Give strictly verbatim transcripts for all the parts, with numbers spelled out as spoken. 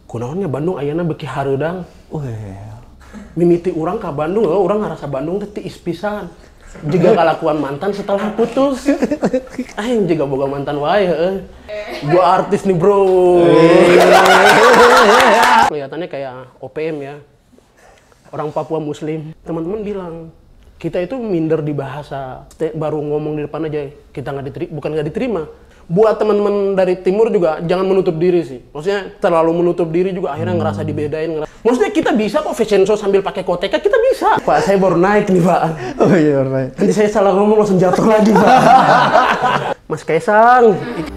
kunaonnya Bandung ayeuna beki hareudang. Well. Mimiti urang ka Bandung, oh, urang ngarasa Bandung teh tiis pisan. Juga kalakuan mantan setelah putus. Aing juga boga mantan wae heueuh. Gua artis nih, Bro. Kelihatannya kayak O P M ya. Orang Papua Muslim. Teman-teman bilang, kita itu minder di bahasa. Baru ngomong di depan aja, kita nggak diterima, bukan nggak diterima. Buat teman-teman dari timur juga jangan menutup diri sih. Maksudnya terlalu menutup diri juga akhirnya ngerasa dibedain. Ngerasa... Maksudnya kita bisa kok fashion show sambil pakai koteka, kita bisa. Pak, saya baru naik nih, Pak. Oh iya, baru naik. Nanti saya salah ngomong langsung jatuh lagi, Pak. Mas Kaisang.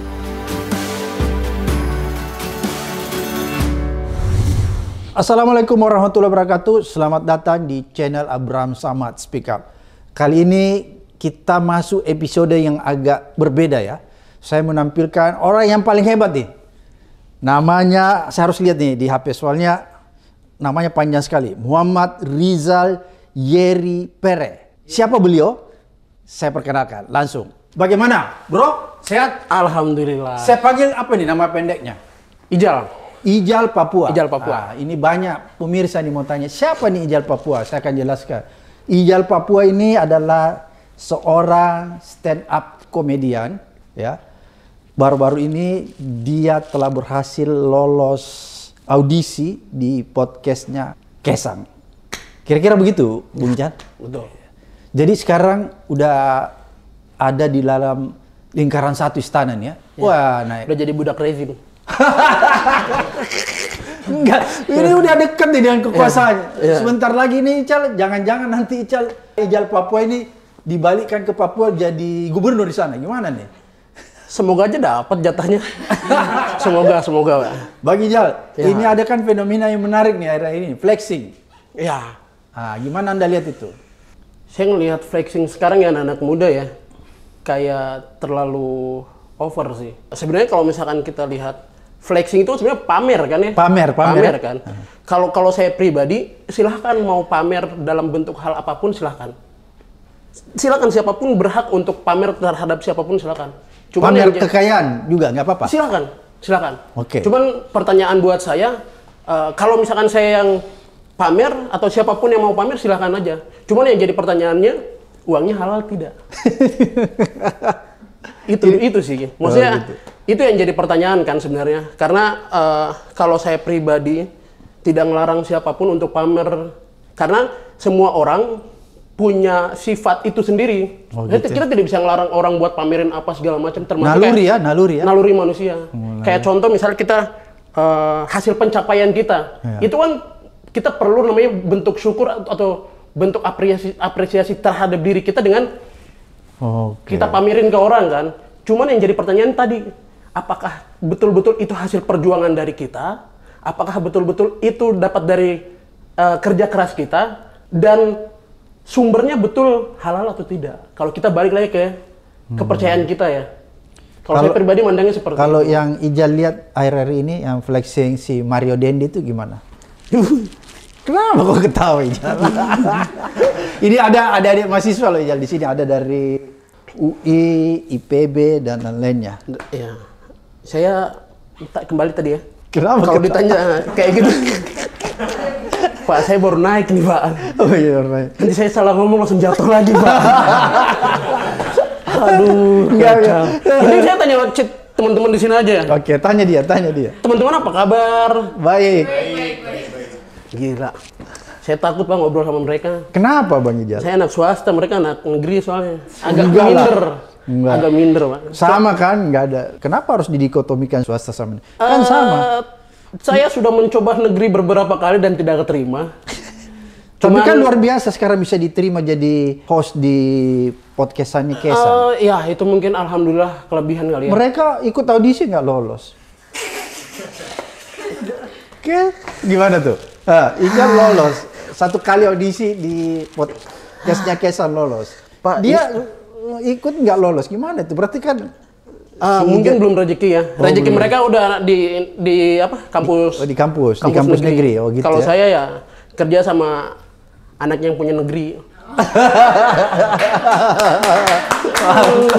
Assalamualaikum warahmatullahi wabarakatuh. Selamat datang di channel Abraham Samad Speak Up. Kali ini kita masuk episode yang agak berbeda ya. Saya menampilkan orang yang paling hebat nih. Namanya, saya harus lihat nih di H P soalnya namanya panjang sekali. Muhammad Rizal Yeri Pere. Siapa beliau? Saya perkenalkan langsung. Bagaimana, bro? Sehat? Alhamdulillah. Saya panggil apa nih nama pendeknya? Ijal. Ijal Papua. Ijal Papua. Nah, ini banyak pemirsa nih mau tanya, siapa nih Ijal Papua? Saya akan jelaskan. Ijal Papua ini adalah seorang stand up komedian, ya. Baru-baru ini dia telah berhasil lolos audisi di podcastnya Kesang. Kira-kira begitu, Bung Jan? Betul. Jadi sekarang udah ada di dalam lingkaran satu istana nih ya. Ya. Wah, naik. Udah jadi budak rezim. Enggak, ini udah dekat nih dengan kekuasaannya. Ya, ya. Sebentar lagi nih Ical, jangan-jangan nanti Ical, Ijal Papua ini dibalikkan ke Papua jadi gubernur di sana. Gimana nih? Semoga aja dapat jatahnya. semoga, semoga, Pak. Bagi Ijal, Ya. ini ada kan fenomena yang menarik nih akhir ini, flexing. Ya. Ah, gimana Anda lihat itu? Saya ngelihat flexing sekarang ya anak-anak muda ya, kayak terlalu over sih. Sebenarnya kalau misalkan kita lihat flexing itu sebenarnya pamer kan ya? Pamer, pamer. Pamer kan. Kalau kalau saya pribadi, silahkan mau pamer dalam bentuk hal apapun silahkan. Silahkan siapapun berhak untuk pamer terhadap siapapun silahkan. Cuman Pamer yang- kekayaan juga nggak apa-apa? Silahkan, silahkan. Oke. Cuman pertanyaan buat saya, uh, kalau misalkan saya yang pamer atau siapapun yang mau pamer silahkan aja. Cuman yang jadi pertanyaannya, uangnya halal tidak? itu itu sih. Maksudnya Oh, gitu. itu yang jadi pertanyaan kan sebenarnya. Karena uh, kalau saya pribadi tidak melarang siapapun untuk pamer, karena semua orang punya sifat itu sendiri. Oh, kita, gitu. kita tidak bisa ngelarang orang buat pamerin apa segala macam, termasuk Naluri kayak- ya, naluri ya. naluri manusia. Kayak contoh misalnya kita uh, hasil pencapaian kita, Ya. itu kan kita perlu namanya bentuk syukur atau bentuk apresiasi apresiasi terhadap diri kita dengan Oke. kita pamerin ke orang kan. Cuman yang jadi pertanyaan tadi, apakah betul-betul itu hasil perjuangan dari kita? Apakah betul-betul itu dapat dari uh, kerja keras kita dan sumbernya betul halal atau tidak? Kalau kita balik lagi ke kepercayaan kita ya. Kalau saya Kalau- pribadi mandangnya seperti Kalau itu. yang Ijal lihat akhir-akhir ini yang flexing si Mario Dendi itu gimana? Kenapa kok ketawa Ijal? Ini ada ada adik mahasiswa loh Ijal di sini, ada dari U I, I P B dan lain-lainnya. Ya, saya tak kembali tadi ya. Kenapa Kalau ketawa? ditanya kayak gitu, Pak, saya baru naik nih, Pak. Oh iya, right. Nanti saya salah ngomong langsung jatuh lagi, Pak. Aduh, Enggak, kacau. Ini saya tanya chat teman-teman di sini aja. Oke, tanya dia, tanya dia. Teman-teman apa kabar? Baik. Gila. Saya takut Pak ngobrol sama mereka. Kenapa Bang Ijal? Saya anak swasta, mereka anak negeri soalnya. Agak Enggak lah. minder. Enggak. Agak minder, Pak. Sama kan, nggak ada. Kenapa harus didikotomikan swasta sama? Kan Eh, sama. Saya sudah mencoba negeri beberapa kali dan tidak keterima. Tapi Cuman- kan luar biasa sekarang bisa diterima jadi host di podcastannya Kesang. Eh, ya itu mungkin alhamdulillah kelebihan kali ya. Mereka ikut audisi nggak lolos. Oke, gimana tuh? Ah, Ijal lolos. Satu kali audisi di podcastnya Kesang lolos. Pak, Dia ikut nggak lolos, gimana tuh? Berarti kan Ah, si mungkin Ijal- belum rezeki ya. Oh, rezeki belum. mereka udah di di apa? Kampus. Oh, di kampus, di kampus negeri. Oh gitu Kalau ya. saya ya kerja sama anak yang punya negeri.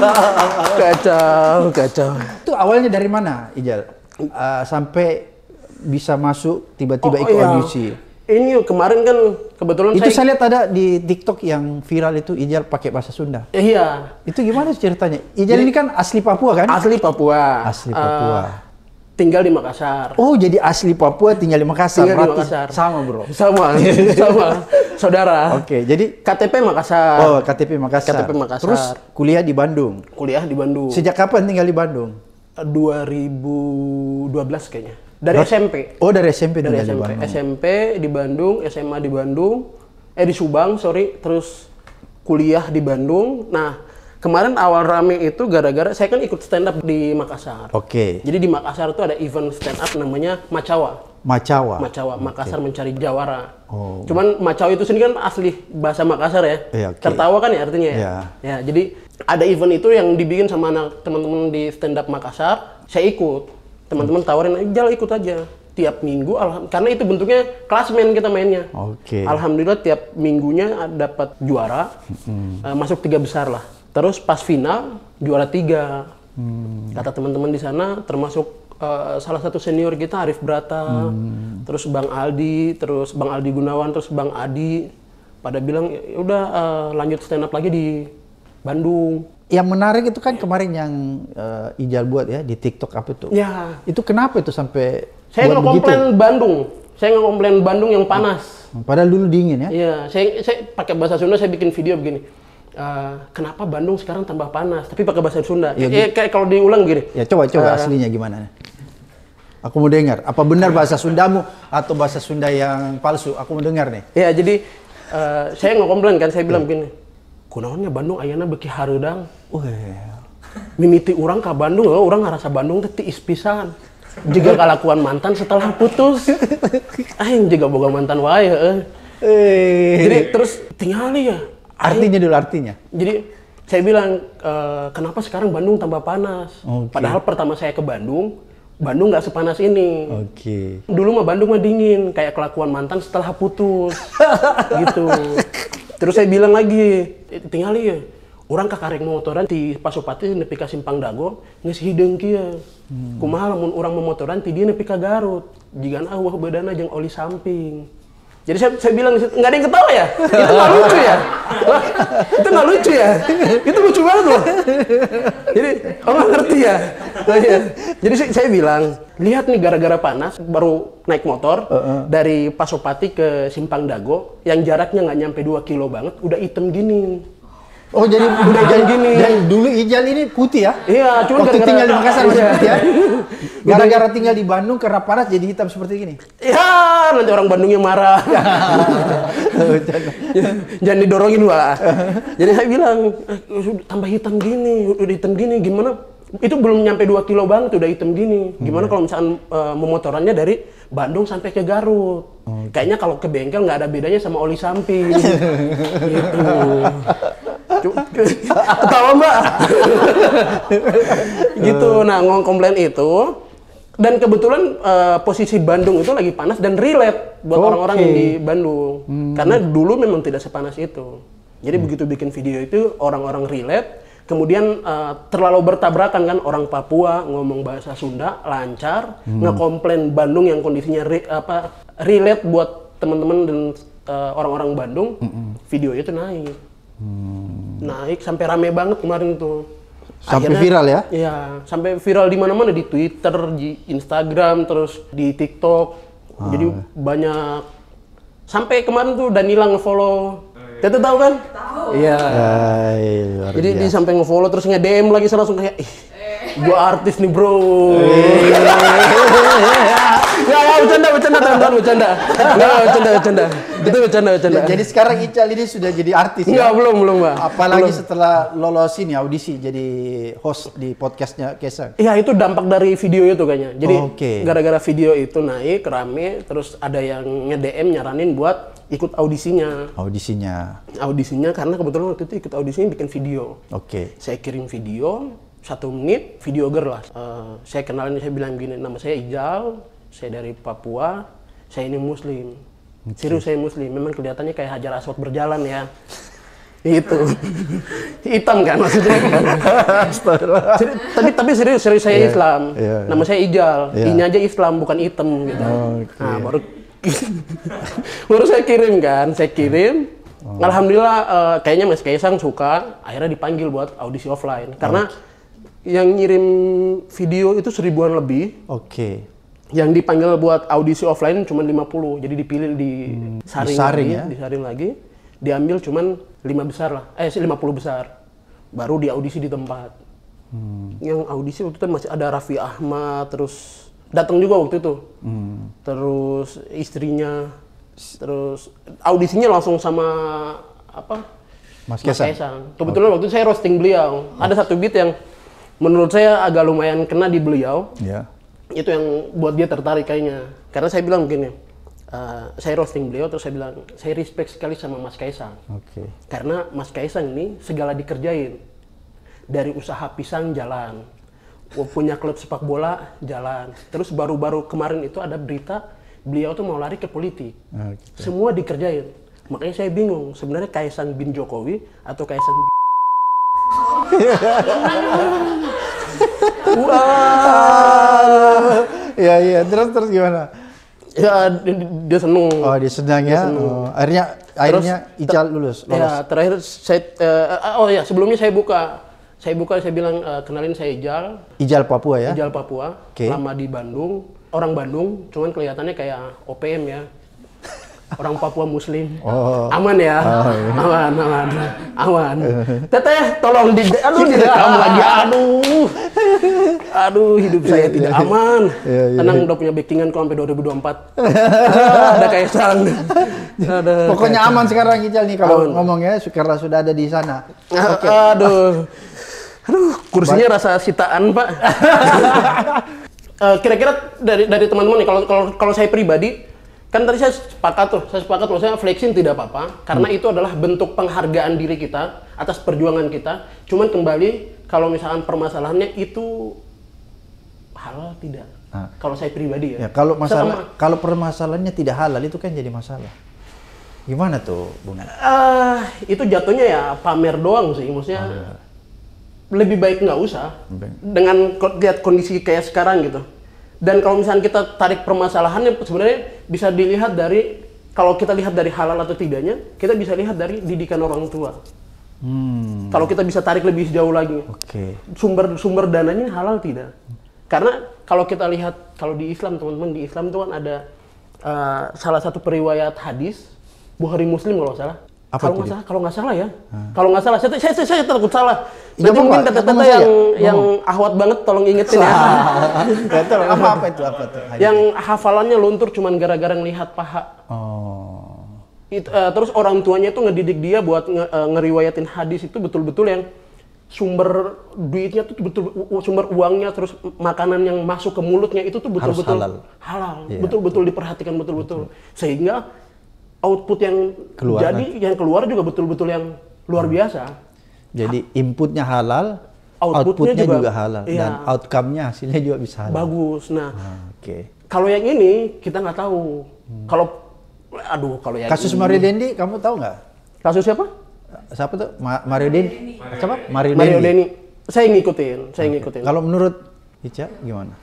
kacau, kacau. Itu awalnya dari mana, Ijal? Uh, sampai bisa masuk tiba-tiba Oh, ikut iya. audisi? Ini kemarin kan kebetulan Itu saya... saya lihat ada di TikTok yang viral itu Ijal pakai bahasa Sunda. Iya, Itu gimana ceritanya? Ijal Jadi- ini kan asli Papua kan? asli Papua. Asli Papua. Eh, tinggal di Makassar. Oh, jadi asli Papua tinggal di Makassar. Tinggal di Berarti Makassar. sama, Bro. Sama, sama. Saudara. Oke, jadi K T P Makassar. oh K T P Makassar. K T P Makassar. Terus kuliah di Bandung. Kuliah di Bandung. Sejak kapan tinggal di Bandung? dua ribu dua belas kayaknya. Dari S M P. Oh, dari S M P Dari tinggal S di M P. Bandung. S M P di Bandung, S M A di Bandung, eh di Subang, sorry. Terus kuliah di Bandung. Nah, kemarin awal rame itu gara-gara saya kan ikut stand up di Makassar. Oke. Jadi di Makassar itu ada event stand up namanya Macawa. Macawa. Macawa, Makassar mencari jawara. Oh. Cuman Macawa itu sendiri kan asli bahasa Makassar ya. Iya, oke. Tertawa kan ya artinya ya. Iya. Ya, jadi ada event itu yang dibikin sama anak teman-teman di stand up Makassar. Saya ikut. Teman-teman tawarin, "Jal ikut aja." Tiap minggu, alham- karena itu bentuknya klasmen kita mainnya. Oke. Alhamdulillah tiap minggunya dapat juara, eh, masuk tiga besar lah. Terus pas final juara tiga. Kata teman-teman di sana, termasuk eh, salah satu senior kita Arif Brata, terus Bang Aldi, terus Bang Aldi Gunawan, terus Bang Adi, pada bilang ya udah eh, lanjut stand up lagi di Bandung. Yang menarik itu kan kemarin yang eh, Ijal buat ya di TikTok apa itu? Ya, Itu kenapa itu sampai saya buat nggak begitu? komplain Bandung, saya nggak komplain Bandung yang panas. Padahal dulu dingin ya. Iya, saya, saya pakai bahasa Sunda, saya bikin video begini. Eh, kenapa Bandung sekarang tambah panas? Tapi pakai bahasa Sunda. Ya, Eh, kayak kalau diulang gini. Ya coba coba Eh, aslinya gimana? Aku mau dengar. Apa benar bahasa Sundamu atau bahasa Sunda yang palsu? Aku mau dengar nih. Ya, jadi eh, saya nggak komplain kan, saya bilang begini. Kunaonnya Bandung ayana beki hareudang. Wah. Mimiti orang ke Bandung, oh, orang ngerasa Bandung teh tiis pisan. Jika kalakuan mantan setelah putus. Aing juga boga mantan wae heeh. Eh. Jadi terus tingali ya. Artinya dulu artinya. Jadi saya bilang, e, kenapa sekarang Bandung tambah panas? Oke. Padahal pertama saya ke Bandung, Bandung nggak sepanas ini. Oke. Dulu mah Bandung mah dingin, kayak kelakuan mantan setelah putus. Gitu. Terus saya bilang lagi, "Eh, tinggal ya, orang kakarek motoran di Pasopati nepi ka Simpang Dago, geus hideung kieu. Kumaha lamun urang memotoran ti dieu nepi ka Garut. Jigan eueuh beudana jeung oli samping." Jadi saya, saya bilang di situ, nggak ada yang ketawa ya? Itu nggak lucu ya? Wah, itu nggak lucu ya? Itu lucu banget loh. Jadi, oh nggak ngerti ya? Oh, iya. Jadi saya, saya bilang, lihat nih gara-gara panas, baru naik motor dari Pasopati ke Simpang Dago, yang jaraknya nggak nyampe dua kilo banget, udah hitam gini. Oh jadi udah Ijal gini. Dan dulu Ijal ini putih ya? Iya, cuman Waktu gara-gara- tinggal di Makassar masih Iya. putih ya? Gara-gara tinggal di Bandung karena panas jadi hitam seperti gini. Ya, nanti orang Bandungnya marah. Jangan didorongin, Pak. Jadi saya bilang, eh, udah tambah hitam gini, udah hitam gini, gimana? Itu belum nyampe dua kilo banget, udah hitam gini. Gimana kalau misalkan eh, memotorannya dari Bandung sampai ke Garut? Kayaknya kalau ke bengkel nggak ada bedanya sama oli samping. Gitu. Cu- Ketawa Mbak. Gitu. Nah, ngomong komplain itu. Dan kebetulan eh, posisi Bandung itu lagi panas dan relate buat Oke. orang-orang yang di Bandung. Karena dulu memang tidak sepanas itu. Jadi begitu bikin video itu orang-orang relate. Kemudian eh, terlalu bertabrakan kan, orang Papua ngomong bahasa Sunda lancar, ngekomplain Bandung yang kondisinya re- apa relate buat teman-teman dan eh, orang-orang Bandung. Video itu naik. Naik sampai rame banget kemarin tuh. Sampai viral ya? Iya, sampai viral di mana-mana, di Twitter, di Instagram, terus di TikTok. Jadi banyak. Sampai kemarin tuh Danila nge-follow. Tete tahu kan? Iya. Ay, luar Jadi dia biasa. sampai nge-follow terus nge-D M lagi, saya langsung kayak, ih, gua artis nih bro. Ya, ya, bercanda, bercanda, teman-teman, bercanda. Nggak, bercanda, bercanda. Itu bercanda, bercanda. Ya, jadi sekarang Ical ini sudah jadi artis Enggak, ya? belum, belum, Mbak. Apalagi Belum. setelah lolos ini audisi jadi host di podcastnya Kesang. Iya, itu dampak dari video itu kayaknya. Jadi Oh, oke. gara-gara video itu naik rame, terus ada yang nge-D M nyaranin buat ikut audisinya. Audisinya. Audisinya karena kebetulan waktu itu ikut audisinya bikin video. Oke. Saya kirim video satu menit, video ger lah. Eh, saya kenalin, saya bilang gini, nama saya Ijal, saya dari Papua, saya ini Muslim. Serius saya Muslim. Memang kelihatannya kayak Hajar Aswad berjalan ya. Itu hitam kan maksudnya. Seri- tapi tapi serius serius saya Yeah, Islam. yeah, Nama saya Ijal. Yeah. I-nya aja Islam bukan hitam gitu. Oh, oke. Nah, baru baru saya kirim kan, saya kirim. Oh. Alhamdulillah eh, kayaknya Mas Kaisang suka. Akhirnya dipanggil buat audisi offline. Karena yang ngirim video itu seribuan lebih. Oke. Yang dipanggil buat audisi offline cuma lima puluh. Jadi dipilih di saring, disaring lagi, ya? disaring lagi. Diambil cuman lima besar lah, eh sih lima puluh besar. Baru di audisi di tempat. Hmm. Yang audisi waktu itu masih ada Raffi Ahmad, terus datang juga waktu itu. Hmm. Terus istrinya, terus audisinya langsung sama apa? Mas Kaisang. Kebetulan waktu itu saya roasting beliau. Ada satu beat yang menurut saya agak lumayan kena di beliau. Ya. Itu yang buat dia tertarik kayaknya. Karena saya bilang begini, uh, saya roasting beliau terus saya bilang, saya respect sekali sama Mas Kaisang. Oke. Karena Mas Kaisang ini segala dikerjain. Dari usaha pisang jalan, punya klub sepak bola jalan. Terus baru-baru kemarin itu ada berita beliau tuh mau lari ke politik. Oh, gitu. Semua dikerjain. Makanya saya bingung, sebenarnya Kaisang bin Jokowi atau Kaisang bin... Wah. Ya iya, terus terus gimana? Ya dia, dia seneng. Oh, dia senang ya. Oh, akhirnya akhirnya Ical lulus. Lolos. Ya terakhir saya eh, oh ya sebelumnya saya buka saya buka saya bilang eh, kenalin saya Ijal. Ijal Papua ya. Ijal Papua. Oke. Lama di Bandung. Orang Bandung, cuman kelihatannya kayak O P M ya. Orang Papua Muslim. Oh. Aman ya. Oh, iya. Aman, aman. Aman. Teteh, tolong di aduh direkam lagi. Aduh. Aduh, hidup saya tidak aman. Iya, iya. Tenang, udah punya backingan kok sampai dua ribu dua puluh empat. Ada Kaisang. Ada Pokoknya Kaisang. aman sekarang Ical nih kalau Aman. ngomongnya karena sudah ada di sana. Oke. Aduh. Aduh, kursinya rasa sitaan, Pak. Eh, kira-kira dari dari teman-teman nih, kalau kalau kalau saya pribadi, kan tadi saya sepakat tuh, saya sepakat kalau saya flexing tidak apa-apa, karena Hmm. itu adalah bentuk penghargaan diri kita atas perjuangan kita. Cuman kembali kalau misalkan permasalahannya itu halal tidak? Nah. Kalau saya pribadi ya. Ya, kalau masalah Sama- kalau permasalahannya tidak halal itu kan jadi masalah. Gimana tuh, Bung? Eh, itu jatuhnya ya pamer doang sih, maksudnya Oh, iya. lebih baik nggak usah Baik. dengan ko- lihat kondisi kayak sekarang gitu. Dan kalau misalnya kita tarik permasalahannya sebenarnya bisa dilihat dari kalau kita lihat dari halal atau tidaknya, kita bisa lihat dari didikan orang tua. Hmm. Kalau kita bisa tarik lebih jauh lagi, Oke. sumber sumber dananya halal tidak? Karena kalau kita lihat kalau di Islam teman-teman, di Islam itu kan ada uh, salah satu periwayat hadis Bukhari Muslim kalau nggak salah. Apa Kalau tuh nggak salah, kalau nggak salah ya, kalau nggak salah, saya, saya, saya, saya takut salah. Iya, Nanti Bapak. mungkin Kamu kata-kata masih yang ya? yang ahwat banget, tolong ingetin ya. Betul. Apa apa itu apa tuh? Yang hafalannya luntur cuman gara-gara ngelihat paha. Oh. It, eh, terus orang tuanya itu ngedidik dia buat nge, eh, ngeriwayatin hadis itu betul-betul yang sumber duitnya tuh betul u- sumber uangnya terus makanan yang masuk ke mulutnya itu tuh betul-betul halal. halal, Iya. betul-betul diperhatikan betul-betul sehingga output yang Keluar jadi yang keluar juga betul-betul yang luar biasa. Jadi inputnya halal, Outputnya outputnya juga, juga- halal iya. dan outcome-nya hasilnya juga bisa halal. Bagus. Nah, Ah, Oke. kalau yang ini kita nggak tahu. Kalau aduh kalau yang Kasus ini- Mario Dendi kamu tahu nggak? kasus siapa? Siapa tuh? Ma- Mario Dendi. Siapa? Mario, Mario Dendi. Denny. Saya ngikutin, saya ngikutin. Kalau menurut Ica gimana?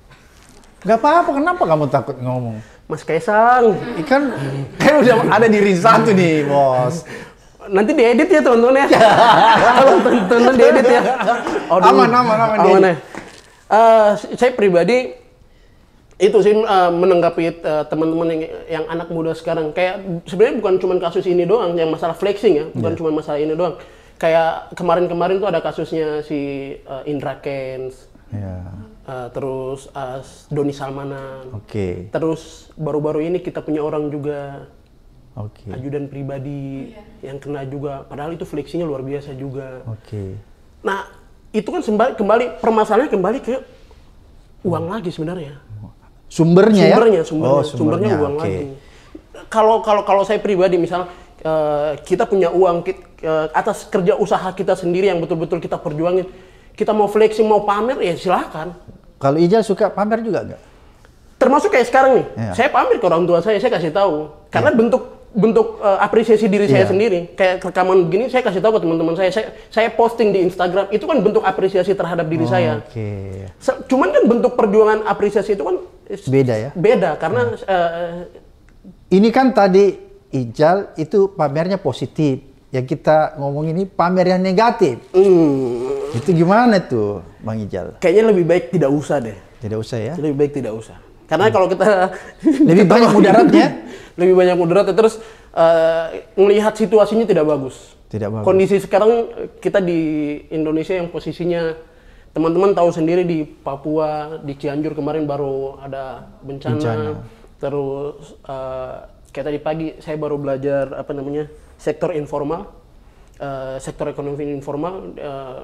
Gak apa-apa, kenapa kamu takut ngomong? Mas Kaisang, Ikan kan udah ada di ring satu nih, bos. nanti diedit ya teman-teman ya. Kalau teman-teman diedit ya. Aduh, Aman, aman, aman, aman diedit. ya. Eh, saya pribadi itu sih eh, menanggapi eh, teman-teman yang, yang anak muda sekarang. Kayak sebenarnya bukan cuma kasus ini doang, yang masalah flexing ya, bukan cuma masalah ini doang. Kayak kemarin-kemarin tuh ada kasusnya si eh, Indra Kents, Ya, eh, terus eh, Doni Salmanan. oke, Terus baru-baru ini kita punya orang juga oke, ajudan pribadi yang kena juga, padahal itu fleksinya luar biasa juga. oke. Nah, itu kan sembali, kembali permasalahannya kembali ke uang lagi sebenarnya. Sumbernya, Sumbernya, ya? sumbernya, Oh, sumbernya uang oke. lagi. Kalau kalau kalau saya pribadi misal eh, kita punya uang kit- eh, atas kerja usaha kita sendiri yang betul-betul kita perjuangin, kita mau flexing mau pamer ya silahkan. Kalau Ijal suka pamer juga nggak? Termasuk kayak sekarang nih, Iya. saya pamer ke orang tua saya, saya kasih tahu. Karena bentuk bentuk uh, apresiasi diri saya Iya. sendiri. Kayak rekaman begini saya kasih tahu ke teman-teman saya. saya saya posting di Instagram, itu kan bentuk apresiasi terhadap diri Oh, saya. Oke. Se- cuman kan bentuk perjuangan apresiasi itu kan is- Beda ya? beda karena uh, Ini kan tadi Ijal itu pamernya positif. Yang kita ngomong ini pamer yang negatif. hmm, Itu gimana tuh Bang Ijal? kayaknya lebih baik tidak usah deh. Tidak usah ya? Lebih baik tidak usah. Karena kalau kita Lebih banyak mudaratnya? lebih banyak mudaratnya, terus uh, melihat situasinya tidak bagus. Tidak bagus. Kondisi sekarang kita di Indonesia yang posisinya teman-teman tahu sendiri di Papua, di Cianjur kemarin baru ada bencana. Bencana. Terus uh, kayak tadi pagi saya baru belajar apa namanya sektor informal, uh, sektor ekonomi informal. Uh,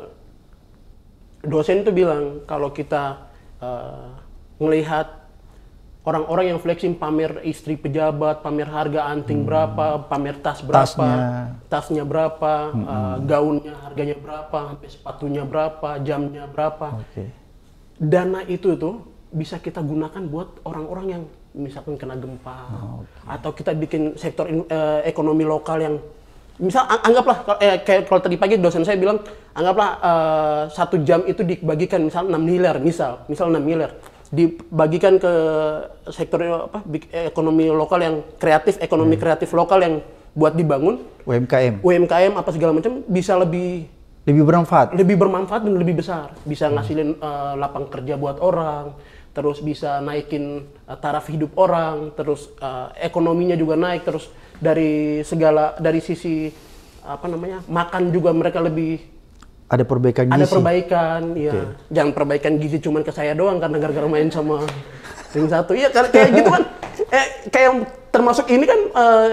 dosen itu bilang kalau kita uh, melihat orang-orang yang flexing pamer istri pejabat, pamer harga anting hmm. berapa, pamer tas berapa, Tasnya. tasnya berapa, hmm. uh, gaunnya harganya berapa, sampai sepatunya berapa, jamnya berapa. Oke. Dana itu tuh bisa kita gunakan buat orang-orang yang misalkan kena gempa, Oh, okay. atau kita bikin sektor in, uh, ekonomi lokal yang misal an- anggaplah eh, kayak kalau tadi pagi dosen saya bilang anggaplah uh, satu jam itu dibagikan misal enam miliar, misal misal enam miliar dibagikan ke sektor apa bik- ekonomi lokal yang kreatif, ekonomi Hmm. kreatif lokal yang buat dibangun, U M K M. U M K M apa segala macam bisa lebih Lebih bermanfaat. lebih bermanfaat dan lebih besar, bisa ngasilin uh, lapang kerja buat orang, terus bisa naikin uh, taraf hidup orang, terus uh, ekonominya juga naik, terus dari segala dari sisi apa namanya makan juga mereka lebih Ada perbaikan gizi. ada perbaikan, ya. Oke. Jangan perbaikan gizi cuman ke saya doang karena gara-gara main sama ring satu. Iya, kayak kayak gitu kan. Eh, kayak termasuk ini kan eh,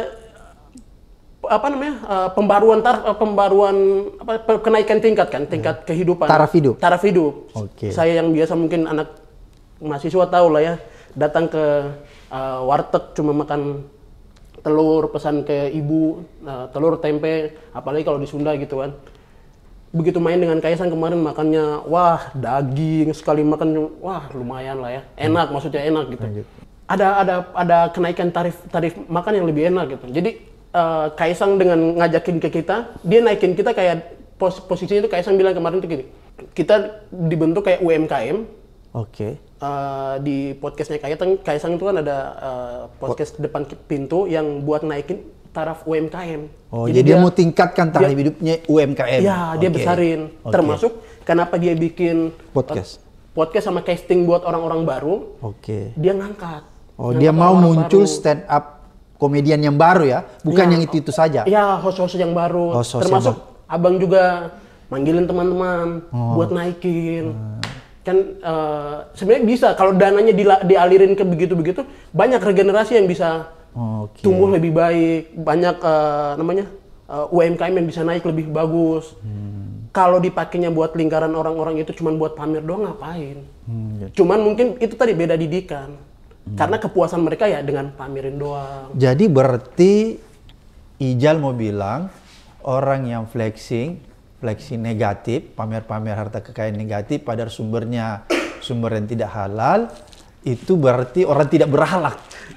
apa namanya eh, pembaruan tar, eh, pembaruan apa pe- kenaikan tingkat kan, tingkat kehidupan. Taraf hidup. Taraf hidup. Oke. Saya yang biasa mungkin anak mahasiswa tahu lah ya, datang ke eh, warteg cuma makan telur, pesan ke ibu eh, telur tempe, apalagi kalau di Sunda gitu kan. Begitu main dengan Kaisang kemarin makannya, wah daging sekali makan, wah lumayan lah ya, enak, maksudnya enak gitu. Lanjut. Ada ada ada kenaikan tarif tarif makan yang lebih enak gitu. Jadi uh, Kaisang dengan ngajakin ke kita, dia naikin kita kayak pos, posisinya itu Kaisang bilang kemarin tuh gini, kita dibentuk kayak U M K M. Oke. Uh, di podcastnya Kaisang, Kaisang itu kan ada uh, podcast depan pintu yang buat naikin taraf U M K M. Oh, jadi, dia, mau tingkatkan taraf dia- hidupnya U M K M. Ya, dia Oke. besarin. Oke. Termasuk kenapa dia bikin Podcast. uh, podcast sama casting buat orang-orang baru, Oke. dia ngangkat. Oh, Ngangkat dia mau orang-orang muncul baru. stand up komedian yang baru ya, bukan Ya, yang itu-itu saja. Ya, host-host yang baru. Host-host Termasuk yang abang juga manggilin teman-teman Oh. buat naikin. Kan eh, sebenarnya bisa kalau dananya dila- dialirin ke begitu-begitu, banyak regenerasi yang bisa Oke. tumbuh lebih baik, banyak eh, namanya eh, U M K M yang bisa naik lebih bagus. Hmm. Kalau dipakainya buat lingkaran orang-orang itu cuma buat pamer doang ngapain? Hmm, ya. Cuman mungkin itu tadi beda didikan. Karena kepuasan mereka ya dengan pamerin doang. Jadi berarti Ijal mau bilang orang yang flexing, flexing negatif, pamer-pamer harta kekayaan negatif, padahal sumbernya sumber yang tidak halal, itu berarti orang tidak berakhlak.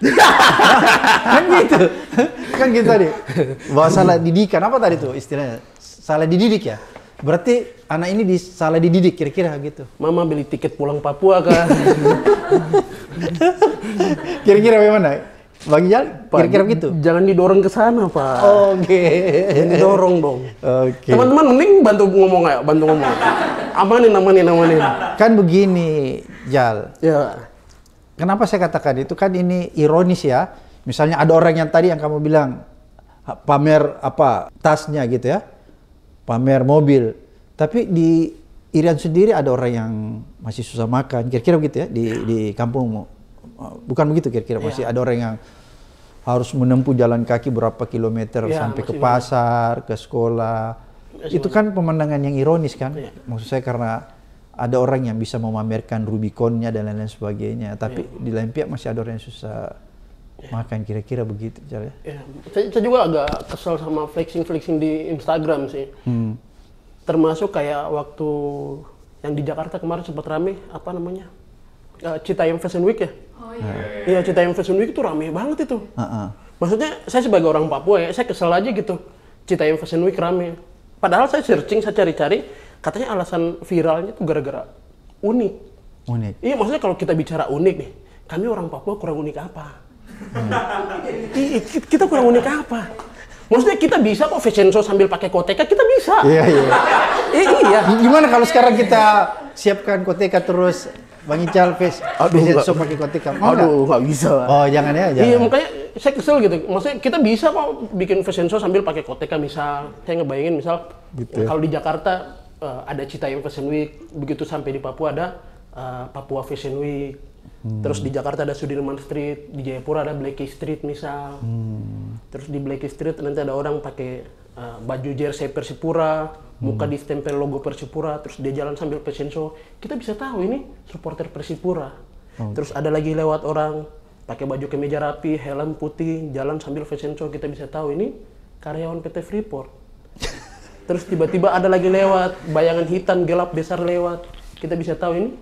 Kan gitu. Kan gitu tadi. Bahwa salah didikan, apa tadi tuh istilahnya? Salah dididik ya? Berarti anak ini di, salah dididik kira-kira gitu. Mama beli tiket pulang Papua kan. Kira-kira bagaimana? Bang Ijal, Pak, kira-kira begitu? Jangan didorong ke sana, Pak. Oke. Jangan didorong dong. Oke. Teman-teman mending bantu ngomong ya, bantu ngomong. Amanin, amanin, amanin. Kan begini, Jal. Ya. Kenapa saya katakan itu kan ini ironis ya. Misalnya ada orang yang tadi yang kamu bilang ha- pamer apa tasnya gitu ya, pamer mobil. Tapi di Irian sendiri ada orang yang masih susah makan. Kira-kira begitu ya di di kampungmu. Bukan begitu kira-kira, masih Ya. ada orang yang harus menempuh jalan kaki berapa kilometer Ya, sampai ke masih pasar, ke sekolah. Masih Itu kan pemandangan yang ironis kan. Ya. Maksud saya karena ada orang yang bisa memamerkan Rubiconnya dan lain-lain sebagainya, tapi di lain pihak masih ada orang yang susah makan, kira-kira begitu cara. Ya. Saya, saya juga agak kesel sama flexing-flexing di Instagram sih. Hmm. Termasuk kayak waktu yang di Jakarta kemarin sempat rame, apa namanya? Uh, Citayam Fashion Week ya? Oh iya. Iya, Citayam Fashion Week itu rame banget itu. Uh-uh. Maksudnya saya sebagai orang Papua ya, saya kesel aja gitu. Citayam Fashion Week rame. Padahal saya searching, saya cari-cari, katanya alasan viralnya itu gara-gara unik. Unik. Iya, maksudnya kalau kita bicara unik nih, kami orang Papua kurang unik apa? Hmm. I, kita kurang unik apa? Maksudnya kita bisa kok fashion show sambil pakai koteka, kita bisa. Iya, iya. Eh, iya. Gimana kalau sekarang kita siapkan koteka terus Bang Ical face, fashion show pakai koteka? Mau Aduh, nggak bisa. Oh, jangan ya, jangan. Iya, makanya saya kesel gitu. Maksudnya kita bisa kok bikin fashion show sambil pakai koteka misal. Saya ngebayangin misal gitu. Ya, kalau di Jakarta uh, ada Citayam Fashion Week, begitu sampai di Papua ada uh, Papua Fashion Week. Hmm. Terus di Jakarta ada Sudirman Street, di Jayapura ada Blackie Street misal. Hmm. Terus di Blackie Street nanti ada orang pakai uh, baju jersey Persipura, hmm. muka ditempel logo Persipura, terus dia jalan sambil fashion show. Kita bisa tahu ini supporter Persipura. Okay. Terus ada lagi lewat orang pakai baju kemeja rapi, helm putih, jalan sambil fashion show. Kita bisa tahu ini karyawan P T Freeport. Terus tiba-tiba ada lagi lewat, bayangan hitam gelap besar lewat. Kita bisa tahu ini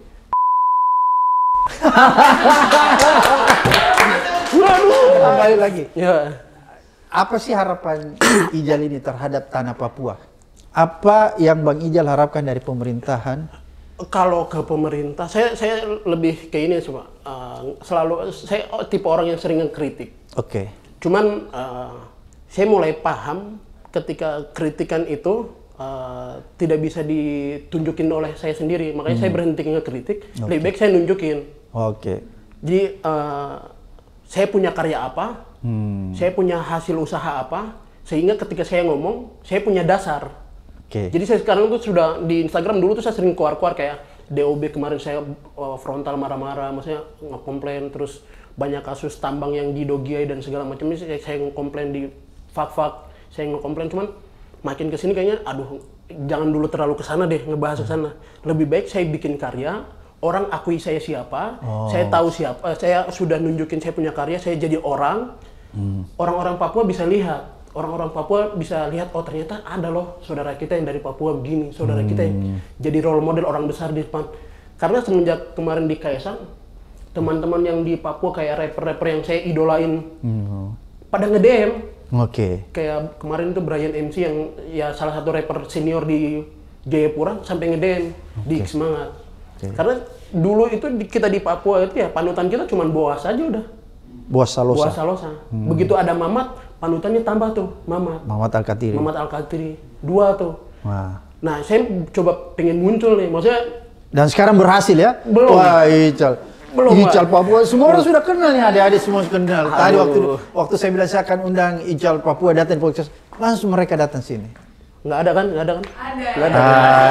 Kembali lagi. Ya. Apa sih harapan Ijal ini terhadap tanah Papua? Apa yang Bang Ijal harapkan dari pemerintahan? Kalau ke pemerintah, saya saya lebih ke ini coba. Uh, selalu saya oh, tipe orang yang sering ngekritik. Oke. Okay. Cuman uh, saya mulai paham ketika kritikan itu uh, tidak bisa ditunjukin oleh saya sendiri. Makanya hmm. saya berhenti ngekritik. Okay. Lebih baik saya nunjukin. Oke. Okay. Jadi uh, saya punya karya apa, hmm. saya punya hasil usaha apa, sehingga ketika saya ngomong, saya punya dasar. Okay. Jadi saya sekarang tuh sudah di Instagram dulu tuh saya sering keluar-keluar kayak D O B kemarin saya uh, frontal marah-marah, maksudnya ngekomplain, terus banyak kasus tambang yang didogiai dan segala macam ini saya, saya ngekomplain di fak-fak, saya ngekomplain, cuman makin kesini kayaknya, aduh jangan dulu terlalu kesana deh ngebahas kesana. Lebih baik saya bikin karya. Orang akui saya siapa, oh. saya tahu siapa, saya sudah nunjukin saya punya karya, saya jadi orang, hmm. orang-orang Papua bisa lihat, orang-orang Papua bisa lihat, oh ternyata ada loh saudara kita yang dari Papua begini, saudara hmm. kita yang jadi role model orang besar di depan. Karena semenjak kemarin di Kaesang, teman-teman yang di Papua kayak rapper-rapper yang saya idolain, hmm. pada nge-D M. Oke. Okay. Kayak kemarin itu Brian M C yang ya salah satu rapper senior di Jayapura sampai nge-D M, okay. di Semangat. Okay. Karena dulu itu di, kita di Papua itu ya panutan kita cuma Boas aja udah. Boas Salosa. Boas Salosa. Hmm. Begitu ada Mamat, panutannya tambah tuh Mamat. Mamat Al-Katiri. Mamat Al-Katiri. Dua tuh. Wah. Nah, saya coba pengen muncul nih. Maksudnya dan sekarang berhasil ya? Belum. Wah, Ical. Belum. Ical Papua. Semua orang sudah kenal nih, adik-adik semua kenal. Aduh. Tadi waktu waktu saya bilang saya akan undang Ical Papua datang podcast, langsung mereka datang sini. Nggak ada kan? Nggak ada kan? Ada. Nggak ada.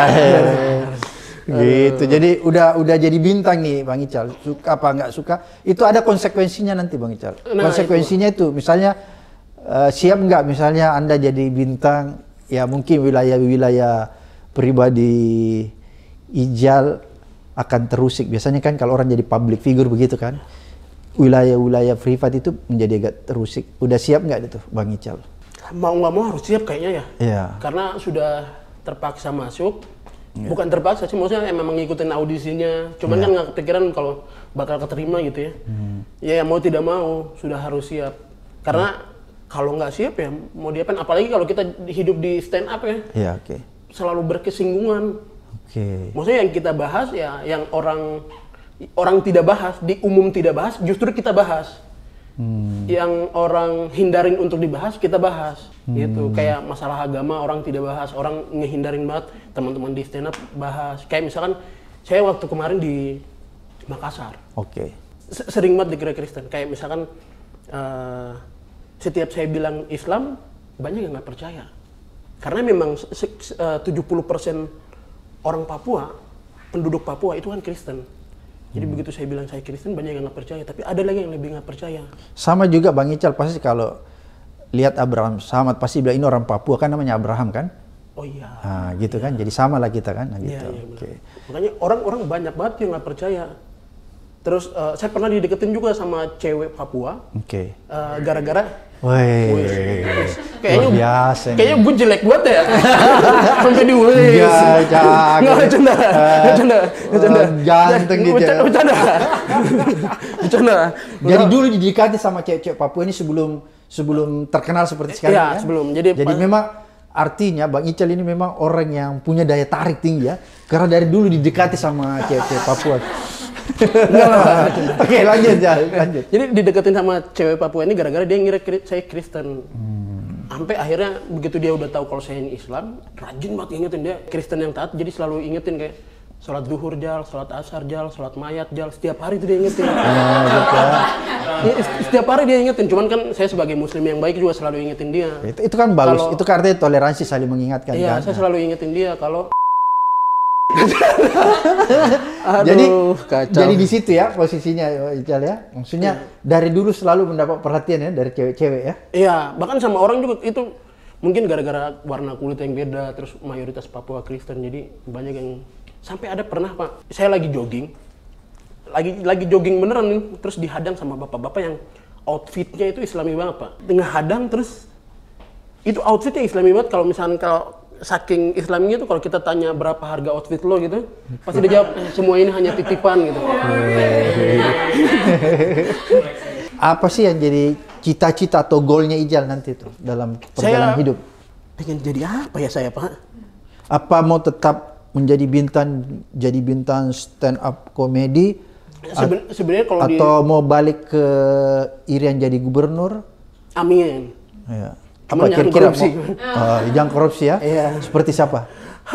Ah, gitu. Jadi udah udah jadi bintang nih Bang Ical. Suka apa nggak suka, itu ada konsekuensinya nanti Bang Ical. Nah, konsekuensinya itu. itu misalnya uh, siap nggak misalnya Anda jadi bintang, ya mungkin wilayah-wilayah pribadi Ijal akan terusik. Biasanya kan kalau orang jadi public figure begitu kan, wilayah-wilayah privat itu menjadi agak terusik. Udah siap nggak itu Bang Ical? Mau nggak mau harus siap kayaknya ya. Iya. Karena sudah terpaksa masuk. Yeah. Bukan terpaksa sih, maksudnya emang ngikutin audisinya. Cuman yeah. kan nggak kepikiran kalau bakal keterima gitu ya. Hmm. Ya mau tidak mau sudah harus siap. Karena hmm. kalau nggak siap ya mau diapain? Apalagi kalau kita hidup di stand up ya. Yeah, oke. Okay. Selalu berkesinggungan. Oke. Okay. Maksudnya yang kita bahas ya yang orang orang tidak bahas, di umum tidak bahas, justru kita bahas. Hmm. Yang orang hindarin untuk dibahas kita bahas, hmm. gitu. Kayak masalah agama orang tidak bahas, orang ngehindarin banget. Teman-teman di stand up bahas. Kayak misalkan saya waktu kemarin di Makassar, oke, okay. sering banget dikira Kristen. Kayak misalkan uh, setiap saya bilang Islam banyak yang nggak percaya, karena memang uh, tujuh puluh persen orang Papua, penduduk Papua itu kan Kristen. Jadi hmm. begitu saya bilang saya Kristen, banyak yang nggak percaya, tapi ada lagi yang lebih nggak percaya. Sama juga Bang Ical, pasti kalau lihat Abraham Samad pasti bilang ini orang Papua kan, namanya Abraham kan? Oh iya. Nah, gitu iya. kan, jadi sama lah kita kan, nah, gitu. Iya, iya, okay. Makanya orang-orang banyak banget yang nggak percaya. Terus uh, saya pernah dideketin juga sama cewek Papua. Oke. Okay. Uh, gara-gara Woi, kayaknya biasa. Kayaknya gue jelek banget ya. Sampai di wis. Enggak, jangan. Enggak bercanda. Bercanda. Bercanda. Ganteng gitu. Bercanda. Bercanda. Jadi dulu didekati sama cewek-cewek Papua ini sebelum sebelum terkenal seperti sekarang Iya, kan? sebelum. Jadi, Jadi memang artinya Bang Ical ini memang orang yang punya daya tarik tinggi ya. Karena dari dulu didekati sama cewek-cewek Papua. Enggak lah. Oke, lanjut ya, lanjut. Jadi dideketin sama cewek Papua ini gara-gara dia ngira kri- saya Kristen. Hmm. Sampai akhirnya begitu dia udah tahu kalau saya ini Islam, rajin banget ingetin dia Kristen yang taat, jadi selalu ingetin kayak sholat duhur jal, sholat asar jal, sholat mayat jal, setiap hari itu dia ingetin. Ah, gitu. Ya, setiap hari dia ingetin, cuman kan saya sebagai muslim yang baik juga selalu ingetin dia. Itu, itu kan bagus, Kalau- itu artinya toleransi saling mengingatkan Iya, kan. saya selalu ingetin dia kalau jadi Aduh, kacau. jadi di situ ya posisinya Ical ya. Maksudnya dari dulu selalu mendapat perhatian ya dari cewek-cewek ya. Iya, bahkan sama orang juga itu mungkin gara-gara warna kulit yang beda, terus mayoritas Papua Kristen, jadi banyak yang sampai ada pernah Pak, saya lagi jogging, lagi lagi jogging beneran nih, terus dihadang sama bapak-bapak yang outfitnya itu Islami banget Pak, tengah hadang terus itu outfitnya Islami banget. Kalau misalnya kalau saking Islaminya tuh kalau kita tanya berapa harga outfit lo gitu, pasti dia jawab "Eh, semua ini hanya titipan gitu. Apa sih yang jadi cita-cita atau goalnya Ical nanti tuh dalam perjalanan Saya hidup? pengen jadi apa ya saya Pak? Apa mau tetap menjadi bintang jadi bintang stand up komedi Seben- sebenarnya kalau di atau mau balik ke Irian jadi gubernur? Amin. Ya. Cuman jangan korupsi. mau- Oh, jangan korupsi ya? Iya. Seperti siapa?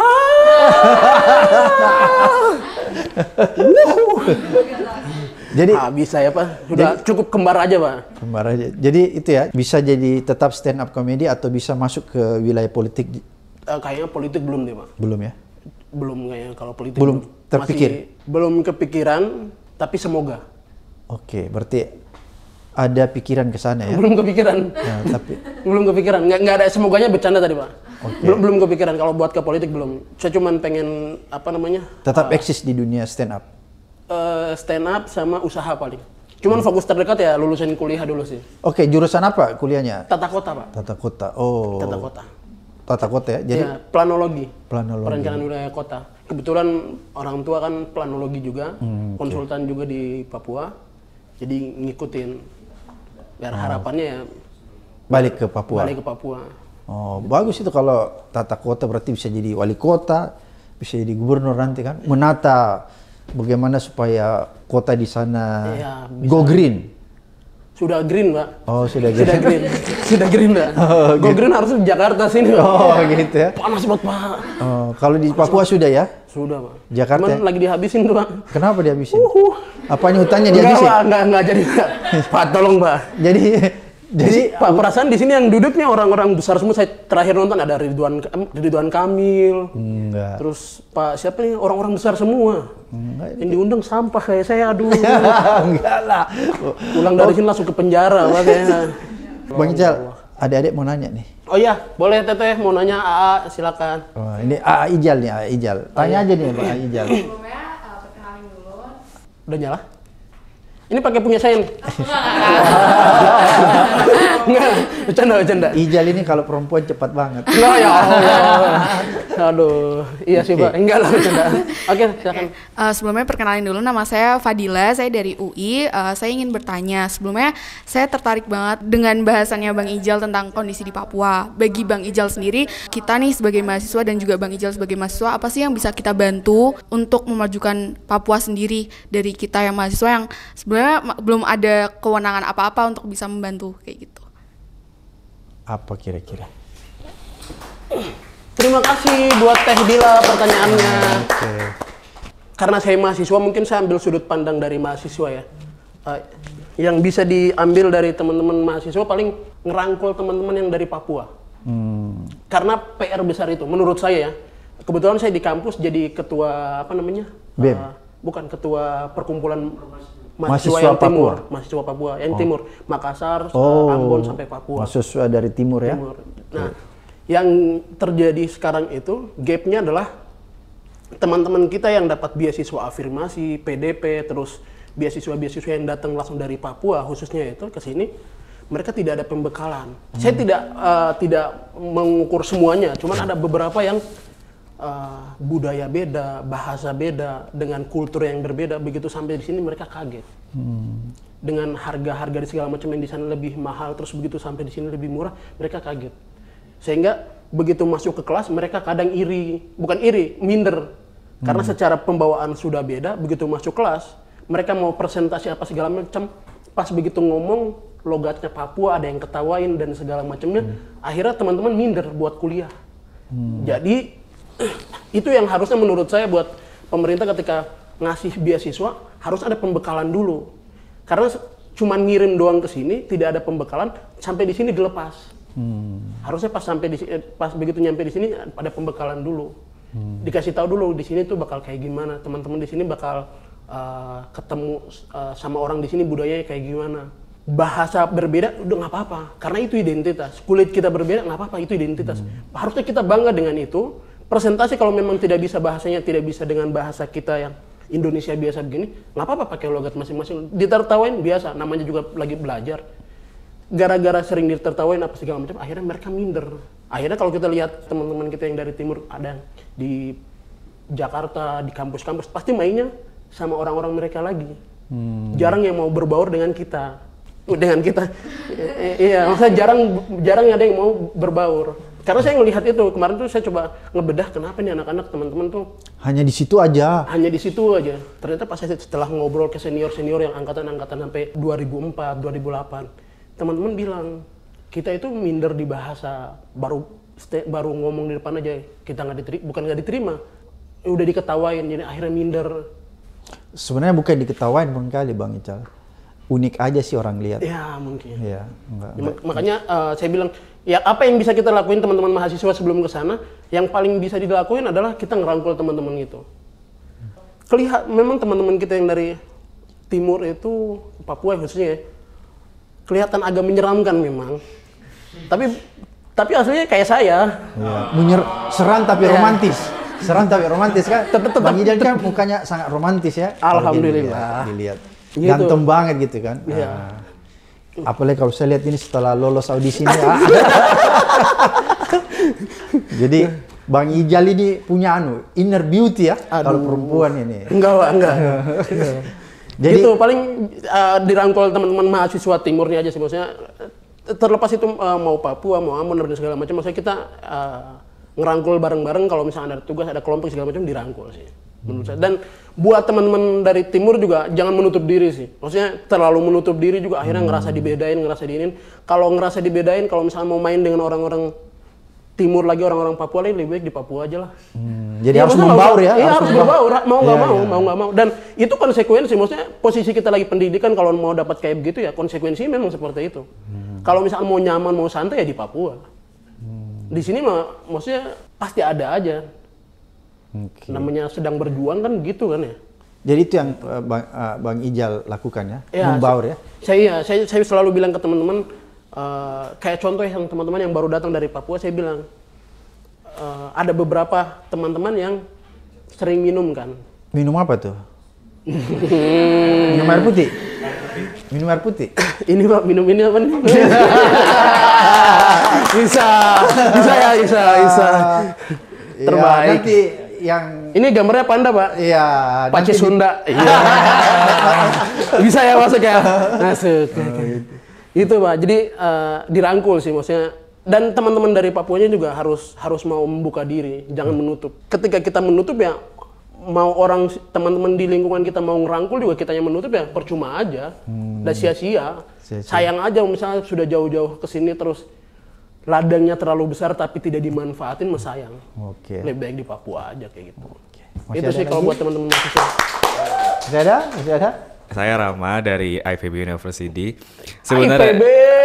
Jadi Ah, bisa ya Pak, sudah cukup kembar aja Pak. kembar aja. Jadi itu ya bisa jadi tetap stand up komedi atau bisa masuk ke wilayah politik Eh, kayaknya politik belum deh Pak. belum ya? Belum kayaknya kalau politik Belum terpikir? Masih belum kepikiran, tapi semoga. Oke, berarti ada pikiran ke sana ya? Belum kepikiran. Ya, tapi Belum kepikiran. Nggak, nggak ada, semoganya bercanda tadi Pak. Belum belum kepikiran kalau buat ke politik belum. Saya cuman pengen apa namanya? tetap eksis di dunia stand up. eh, stand up sama usaha paling. Cuman fokus terdekat ya lulusan kuliah dulu sih. Oke, jurusan apa kuliahnya? Tata kota Pak. Tata kota. Oh. Tata kota. Tata kota ya. Jadi Ya, planologi. planologi. Perencanaan wilayah kota. Kebetulan orang tua kan planologi juga, Hmm, konsultan juga di Papua. Jadi ngikutin. Biar harapannya ya balik ke Papua. balik ke Papua. Oh, bagus itu kalau tata kota berarti bisa jadi wali kota, bisa jadi gubernur nanti kan. Menata bagaimana supaya kota di sana Iya, go green. Sudah green, Pak. Oh, sudah green. Sudah green. Sudah green, Pak. Oh, Go green harusnya di Jakarta sini, Pak. Oh, gitu ya. Panas banget, Pak. Oh, kalau di Papua sudah ya? Sudah, Pak. Jakarta Cuman ya? lagi dihabisin tuh, Pak. Kenapa dihabisin? Uhuh. Apanya hutannya Enggak, dihabisin? Pak. Enggak, enggak jadi, Pak. Pak, tolong, Pak. Jadi Jadi, Pak, perasaan di sini yang duduknya orang-orang besar semua. Saya terakhir nonton ada Ridwan Ridwan Kamil. enggak. Terus Pak siapa nih orang-orang besar semua. Enggak. Yang diundang sampah kayak saya, aduh. Enggak lah. Pulang dari sini langsung ke penjara, Pak, kayaknya. Bang Ijal, adik-adik mau nanya nih. Oh iya, boleh Teteh mau nanya A A, silakan. Oh, ini A A Ijal nih, A A Ijal. Tanya aja nih Bang A A Ijal. Sebelumnya uh, perkenalin dulu. Udah nyala? Ini pakai punya saya nih. Enggak, bercanda, bercanda. Ijal ini kalau perempuan cepat banget. Enggak, ya Allah. Aduh, iya sih, Pak. Enggak lah, bercanda. Oke, silakan. Uh, sebelumnya perkenalin dulu, nama saya Fadila, saya dari U I. Uh, saya ingin bertanya, sebelumnya saya tertarik banget dengan bahasannya Bang Ijal tentang kondisi di Papua. Bagi Bang Ijal sendiri, kita nih sebagai mahasiswa dan juga Bang Ijal sebagai mahasiswa, apa sih yang bisa kita bantu untuk memajukan Papua sendiri dari kita yang mahasiswa yang sebenarnya ma- belum ada kewenangan apa-apa untuk bisa membantu kayak gitu. Apa kira-kira? Terima kasih buat Teh Dila pertanyaannya. Oke. Karena saya mahasiswa, mungkin saya ambil sudut pandang dari mahasiswa ya. Uh, yang bisa diambil dari teman-teman mahasiswa paling ngerangkul teman-teman yang dari Papua. Hmm. Karena P R besar itu, menurut saya ya. Kebetulan saya di kampus jadi ketua apa namanya? B E M? Uh, bukan ketua perkumpulan mahasiswa, Mahasiswa yang Papua. timur, mahasiswa Papua yang timur, Makassar, Oh. Ambon sampai Papua. Mahasiswa dari timur ya? Timur. Nah, yang terjadi sekarang itu gapnya adalah teman-teman kita yang dapat beasiswa afirmasi, P D P, terus beasiswa-beasiswa yang datang langsung dari Papua khususnya itu ke sini, mereka tidak ada pembekalan. Hmm. Saya tidak uh, tidak mengukur semuanya, cuman ada beberapa yang uh, budaya beda, bahasa beda, dengan kultur yang berbeda, begitu sampai di sini mereka kaget. Hmm. dengan harga-harga di segala macam yang di sana lebih mahal, terus begitu sampai di sini lebih murah, mereka kaget. Sehingga begitu masuk ke kelas mereka kadang iri, bukan iri, minder. Karena hmm. secara pembawaan sudah beda, begitu masuk kelas mereka mau presentasi apa segala macam, pas begitu ngomong logatnya Papua ada yang ketawain dan segala macamnya, hmm. akhirnya teman-teman minder buat kuliah. Hmm. Jadi itu yang harusnya menurut saya buat pemerintah ketika ngasih beasiswa harus ada pembekalan dulu. Karena cuma ngirim doang ke sini tidak ada pembekalan, sampai di sini dilepas. Hmm. Harusnya pas sampai di pas begitu nyampe di sini ada pembekalan dulu. Hmm. Dikasih tahu dulu di sini tuh bakal kayak gimana, teman-teman di sini bakal uh, ketemu uh, sama orang di sini budayanya kayak gimana. Bahasa berbeda udah nggak apa-apa, karena itu identitas. Kulit kita berbeda nggak apa-apa, itu identitas. Hmm. Harusnya kita bangga dengan itu. Presentasi kalau memang tidak bisa bahasanya tidak bisa dengan bahasa kita yang Indonesia biasa begini, nggak apa-apa pakai logat masing-masing. Ditertawain biasa, namanya juga lagi belajar. Gara-gara sering ditertawain apa segala macam, akhirnya mereka minder. Akhirnya kalau kita lihat teman-teman kita yang dari timur ada di Jakarta, di kampus-kampus, pasti mainnya sama orang-orang mereka lagi. Hmm. Jarang yang mau berbaur dengan kita. Dengan kita, iya, maksudnya jarang jarang ada yang mau berbaur. Karena saya ngelihat itu kemarin tuh saya coba ngebedah kenapa nih anak-anak teman-teman tuh hanya di situ aja. Hanya di situ aja. Ternyata pas saya setelah ngobrol ke senior-senior yang angkatan-angkatan sampai dua ribu empat, dua ribu delapan, teman-teman bilang kita itu minder di bahasa, baru baru ngomong di depan aja kita nggak diterima, bukan nggak diterima, udah diketawain, jadi akhirnya minder. Sebenarnya bukan diketawain pun kali Bang Ical. Unik aja sih orang lihat. Ya mungkin. Ya, enggak, ya, mak- makanya uh, saya bilang, ya apa yang bisa kita lakuin teman-teman mahasiswa sebelum ke sana, yang paling bisa dilakuin adalah kita ngerangkul teman-teman itu. Kelihat memang teman-teman kita yang dari timur itu, Papua khususnya ya, kelihatan agak menyeramkan memang. Tapi tapi aslinya kayak saya. Ya. Menyer serang tapi romantis. Serang tapi romantis kan? Tetap, Bang Ical kan mukanya sangat romantis ya. Alhamdulillah. Dilihat. Gitu. Ganteng banget gitu kan. Iya. Ah. Apalagi kalau saya lihat ini setelah lolos audisi ini. ah. Jadi Bang Ical ini punya anu inner beauty ya. Aduh. Kalau perempuan ini. Enggak, Pak, enggak. Jadi gitu paling uh, dirangkul teman-teman mahasiswa timurnya aja sih, maksudnya terlepas itu uh, mau Papua, mau Ambon dan segala macam, maksudnya kita uh, ngerangkul bareng-bareng kalau misalnya ada tugas, ada kelompok segala macam dirangkul sih menurut saya. Dan buat teman-teman dari timur juga jangan menutup diri sih, maksudnya terlalu menutup diri juga akhirnya ngerasa dibedain, ngerasa diinin. Kalau ngerasa dibedain, kalau misalnya mau main dengan orang-orang timur lagi, orang-orang Papua lagi, lebih baik di Papua aja lah. Hmm, jadi ya, harus membaur ya? Iya harus berbaur, mau nggak ya, mau, ya. mau nggak mau. Dan itu konsekuensi, maksudnya posisi kita lagi pendidikan kalau mau dapat kayak begitu ya konsekuensinya memang seperti itu. Hmm. Kalau misalnya mau nyaman, mau santai ya di Papua. Hmm. Di sini mah maksudnya pasti ada aja. Okay. Namanya sedang berjuang kan gitu kan ya. Jadi itu yang uh, Bang, uh, Bang Ical lakukan ya, ya membaur ya? Saya, saya, saya selalu bilang ke teman-teman, uh, kayak contoh yang teman-teman yang baru datang dari Papua, saya bilang, uh, ada beberapa teman-teman yang sering minum kan. Minum apa tuh? Minum air putih? Minum air putih? Ini Pak, minum ini apa nih? bisa, bisa ya, bisa, bisa. Terbaik. Ya, nanti yang ini gambarnya panda Pak. Iya. Pace Sunda. Iya. Bisa ya masuk ya. Masuk. Oh, gitu. Itu Pak. Jadi uh, dirangkul sih maksudnya. Dan teman-teman dari Papuanya juga harus harus mau membuka diri, jangan hmm. menutup. Ketika kita menutup ya mau orang teman-teman di lingkungan kita mau ngerangkul juga kita yang menutup ya percuma aja. Hmm. Dan sia-sia. Sayang aja misalnya sudah jauh-jauh ke sini terus ladangnya terlalu besar tapi tidak dimanfaatin, mah sayang. Oke. Lebih baik di Papua aja kayak gitu. Oke. Itu sih kalau buat teman-teman mahasiswa. Masih ada? Masih ada? Saya Rama dari I P B University. Sebenarnya I P B.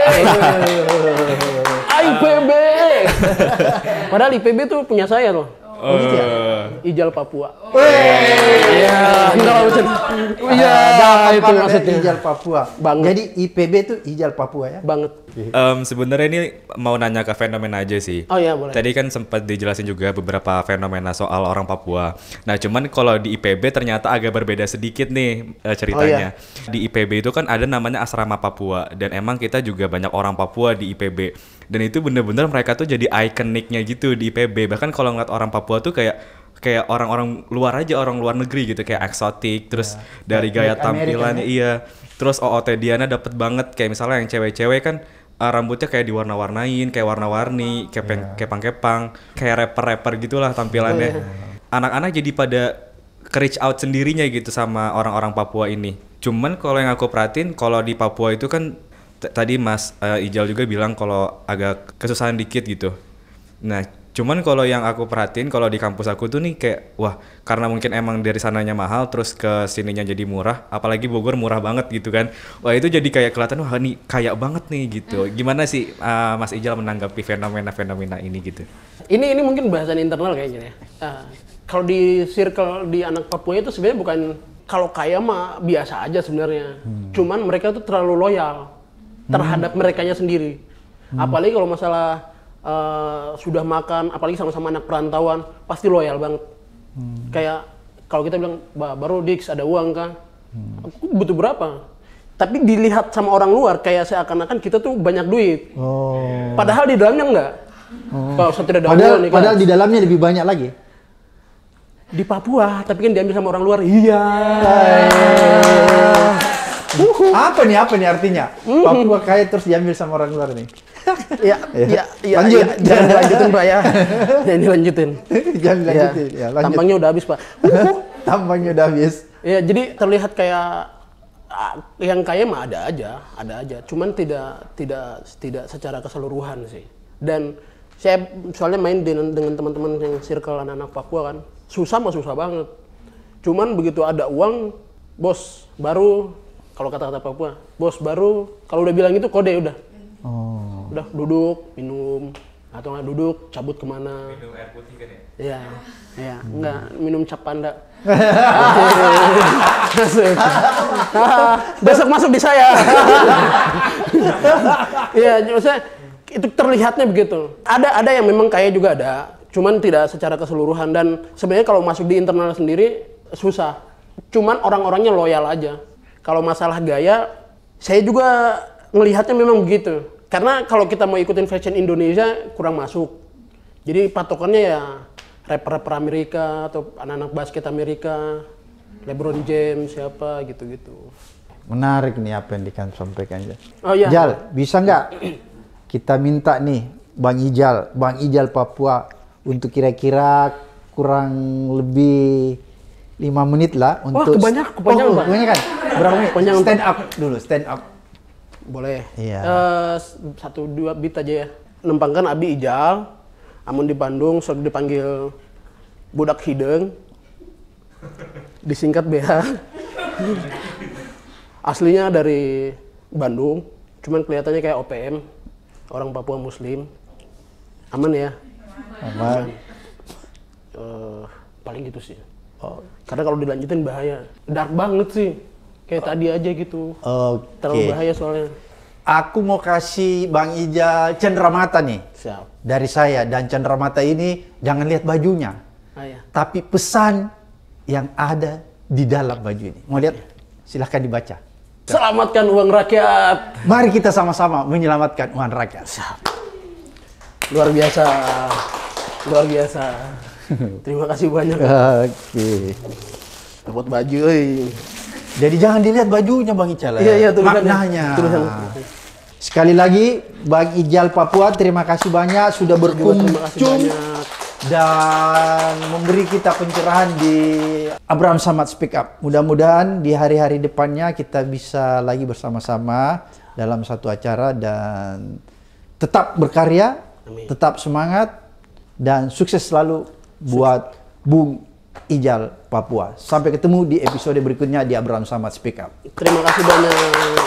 I P B. Padahal I P B tuh punya saya loh. Oh, gitu ya? Ical Papua. Iya, enggak usah. Iya, itu maksudnya. Ical Papua. Banget. Jadi I P B itu Ical Papua ya? Banget. Um, sebenarnya ini mau nanya ke fenomena aja sih. Oh iya boleh. Tadi kan sempat dijelasin juga beberapa fenomena soal orang Papua. Nah cuman kalau di I P B ternyata agak berbeda sedikit nih uh, ceritanya. Oh, iya. Di I P B itu kan ada namanya asrama Papua dan emang kita juga banyak orang Papua di I P B. Dan itu bener-bener mereka tuh jadi ikoniknya gitu di I P B. Bahkan kalau ngeliat orang Papua tuh kayak kayak orang-orang luar aja, orang luar negeri gitu, kayak eksotik, terus yeah. dari gaya Amerika, tampilannya, ya? iya. Terus O O T Diana dapet banget, kayak misalnya yang cewek-cewek kan uh, rambutnya kayak diwarna-warnain, kayak warna-warni, kepeng, yeah. kepang-kepang, kayak rapper-rapper gitulah tampilannya. Oh, yeah. Anak-anak jadi pada reach out sendirinya gitu sama orang-orang Papua ini. Cuman kalau yang aku perhatiin, kalau di Papua itu kan tadi Mas uh, Ijal juga bilang kalau agak kesusahan dikit gitu. Nah, cuman kalau yang aku perhatiin kalau di kampus aku tuh nih kayak wah, karena mungkin emang dari sananya mahal terus ke sininya jadi murah, apalagi Bogor murah banget gitu kan. Wah, itu jadi kayak kelihatan wah nih kaya banget nih gitu. Gimana sih uh, Mas Ijal menanggapi fenomena-fenomena ini gitu? Ini ini mungkin bahasan internal kayaknya ya. Uh, kalau di circle di anak Papua itu sebenarnya bukan kalau kaya mah biasa aja sebenarnya. Hmm. Cuman mereka tuh terlalu loyal terhadap hmm. merekanya sendiri. Hmm. Apalagi kalau masalah Uh, sudah makan, apalagi sama-sama anak perantauan, pasti loyal banget. Hmm. Kayak kalau kita bilang, baru Dix ada uang kan? Hmm. Aku butuh berapa? Tapi dilihat sama orang luar, kayak seakan-akan kita tuh banyak duit. Oh. Padahal di dalamnya enggak. Oh. Kalau saya tidak ada padahal, uang nih kan. Padahal di dalamnya lebih banyak lagi. Di Papua, tapi kan diambil sama orang luar. Iya. Uhuh. Apa nih, apa nih artinya? Mm-hmm. Papua kaya terus diambil sama orang luar nih. ya, ya, ya, lanjut. Ya, jangan dilanjutin Pak ya. Jangan dilanjutin. Jangan dilanjutin. Ya, ya, tampangnya udah habis Pak. Tampangnya udah habis. Ya, jadi terlihat kayak yang kaya mah ada aja, ada aja. Cuman tidak tidak tidak secara keseluruhan sih. Dan saya soalnya main dengan dengan teman-teman yang circle anak-anak Papua kan, susah mah susah banget. Cuman begitu ada uang, bos baru kalau kata-kata Papua, bos baru kalau udah bilang itu kode udah. Oh. Udah duduk, minum, atau nggak duduk, cabut kemana. Minum air putih kan ya? Iya, iya, hmm. Enggak, minum cap panda. Besok masuk di saya. Iya, maksudnya itu terlihatnya begitu. Ada ada yang memang kaya juga ada, cuman tidak secara keseluruhan. Dan sebenarnya kalau masuk di internal sendiri susah. Cuman orang-orangnya loyal aja. Kalau masalah gaya, saya juga ngelihatnya memang begitu. Karena kalau kita mau ikutin fashion Indonesia kurang masuk. Jadi patokannya ya rapper-rapper Amerika atau anak-anak basket Amerika, LeBron James siapa gitu-gitu. Menarik nih apa yang Dikan sampaikan. Oh, iya. Jal, bisa nggak kita minta nih Bang Ijal, Bang Ijal Papua untuk kira-kira kurang lebih lima menit lah untuk. Wah, kebanyak, kepanjang oh, kebanyakan kan? Berapa menit? Kepanjang stand up dulu, stand up. Boleh. Iya. Uh, satu dua beat aja ya. Nempangkan Abi Ijal, amun di Bandung selalu dipanggil Budak Hideng, disingkat B H. Aslinya dari Bandung, cuman kelihatannya kayak O P M, orang Papua Muslim. Aman ya? Aman. Uh, paling gitu sih. Oh, karena kalau dilanjutin bahaya. Dark banget sih. Kayak oh. tadi aja gitu. Oke. Terlalu bahaya soalnya. Aku mau kasih Bang Ijal cenderamata nih. Siap. Dari saya, dan cenderamata ini jangan lihat bajunya. Ah, ya. Tapi pesan yang ada di dalam baju ini. Mau lihat? Silahkan dibaca. Selamatkan uang rakyat. Mari kita sama-sama menyelamatkan uang rakyat. Siap. Luar biasa. Luar biasa. Terima kasih banyak. Oke. Okay. Dapat baju, eh. Jadi jangan dilihat bajunya Bang Ijal. Iya, iya, maknanya. Tulisan. Sekali lagi Bang Ijal Papua, terima kasih banyak sudah berkunjung dan memberi kita pencerahan di Abraham Samad Speak Up. Mudah-mudahan di hari-hari depannya kita bisa lagi bersama-sama dalam satu acara dan tetap berkarya, Amin. Tetap semangat dan sukses selalu buat Bung Ijal Papua. Sampai ketemu di episode berikutnya di Abraham Samad Speak Up. Terima kasih banyak.